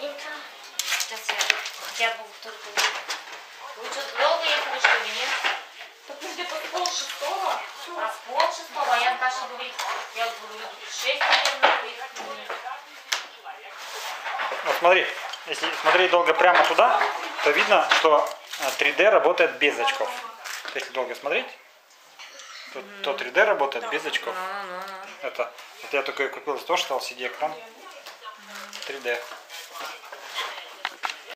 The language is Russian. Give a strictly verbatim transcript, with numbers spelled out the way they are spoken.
Удобненько. Сейчас я хотя бы только... Вы что-то долго ехали, что ли, нет? Так мы где-то с пол шестого. А с пол шестого, а я Даша говорит, я говорю, шесть, наверное, Вот смотри, если смотреть долго прямо туда, то видно, что три дэ работает без очков. Если долго смотреть, то, mm-hmm. то три дэ работает без очков. No, no, no. Это, это я только купил из-за того, что стал си ди-экран три дэ.